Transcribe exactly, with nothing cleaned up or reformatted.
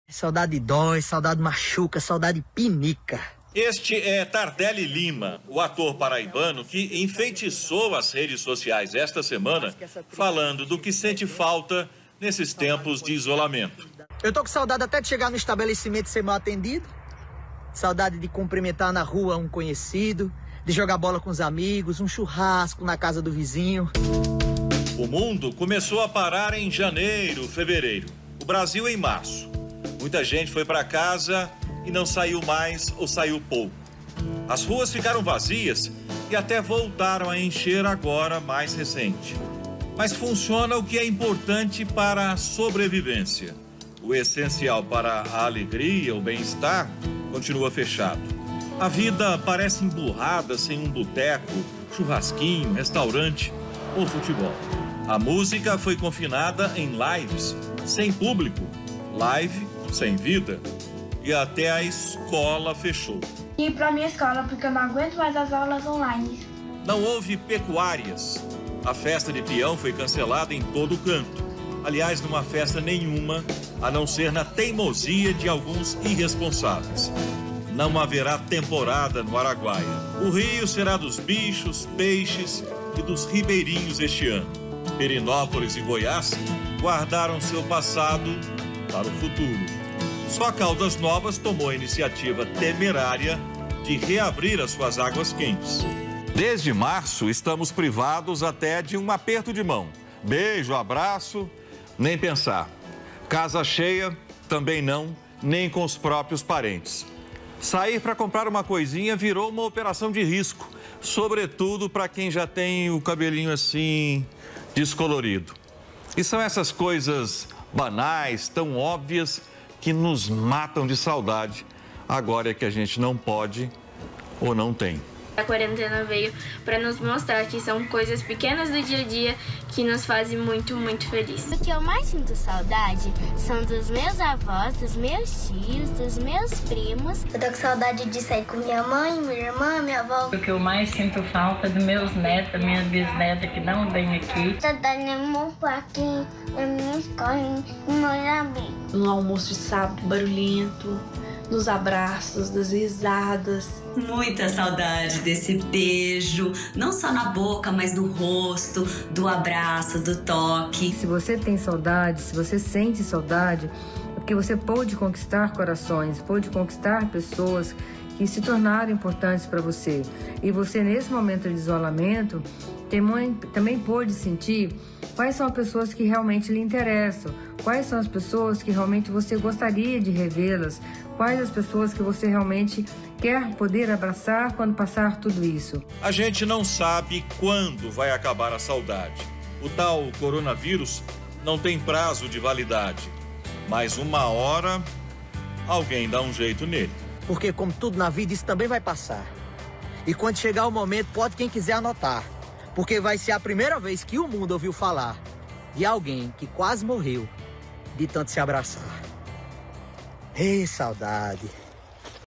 Saudade dói, saudade machuca, saudade pinica. Este é Tardelli Lima, o ator paraibano que enfeitiçou as redes sociais esta semana, falando do que sente falta nesses tempos de isolamento. Eu tô com saudade até de chegar no estabelecimento e ser mal atendido. Saudade de cumprimentar na rua um conhecido, de jogar bola com os amigos, um churrasco na casa do vizinho. O mundo começou a parar em janeiro, fevereiro. O Brasil em março. Muita gente foi para casa e não saiu mais ou saiu pouco. As ruas ficaram vazias e até voltaram a encher agora, mais recente. Mas funciona o que é importante para a sobrevivência. O essencial para a alegria, o bem-estar, continua fechado. A vida parece emburrada sem um boteco, churrasquinho, restaurante ou futebol. A música foi confinada em lives, sem público, live sem vida, e até a escola fechou. Ir para minha escola porque eu não aguento mais as aulas online. Não houve pecuárias. A festa de peão foi cancelada em todo canto. Aliás, numa festa nenhuma, a não ser na teimosia de alguns irresponsáveis. Não haverá temporada no Araguaia. O rio será dos bichos, peixes e dos ribeirinhos este ano. Perinópolis e Goiás guardaram seu passado para o futuro. Só Caldas Novas tomou a iniciativa temerária de reabrir as suas águas quentes. Desde março, estamos privados até de um aperto de mão. Beijo, abraço, nem pensar. Casa cheia, também não, nem com os próprios parentes. Sair para comprar uma coisinha virou uma operação de risco, sobretudo para quem já tem o cabelinho assim, descolorido. E são essas coisas banais, tão óbvias, que nos matam de saudade, agora é que a gente não pode ou não tem. A quarentena veio para nos mostrar que são coisas pequenas do dia a dia que nos fazem muito, muito felizes. O que eu mais sinto saudade são dos meus avós, dos meus tios, dos meus primos. Eu tô com saudade de sair com minha mãe, minha irmã, minha avó. O que eu mais sinto falta é dos meus netos, minha bisneta que não vem aqui. Saudade do meu parquinho, da minha escola, do meu amigos. No almoço de sábado barulhento, nos abraços, das risadas. Muita saudade desse beijo, não só na boca, mas no rosto, do abraço, do toque. Se você tem saudade, se você sente saudade, é porque você pôde conquistar corações, pôde conquistar pessoas que se tornaram importantes para você. E você, nesse momento de isolamento, também pôde sentir quais são as pessoas que realmente lhe interessam, quais são as pessoas que realmente você gostaria de revê-las, quais as pessoas que você realmente quer poder abraçar quando passar tudo isso. A gente não sabe quando vai acabar a saudade. O tal coronavírus não tem prazo de validade, mas uma hora alguém dá um jeito nele. Porque, como tudo na vida, isso também vai passar. E quando chegar o momento, pode quem quiser anotar. Porque vai ser a primeira vez que o mundo ouviu falar de alguém que quase morreu de tanto se abraçar. Ei, saudade!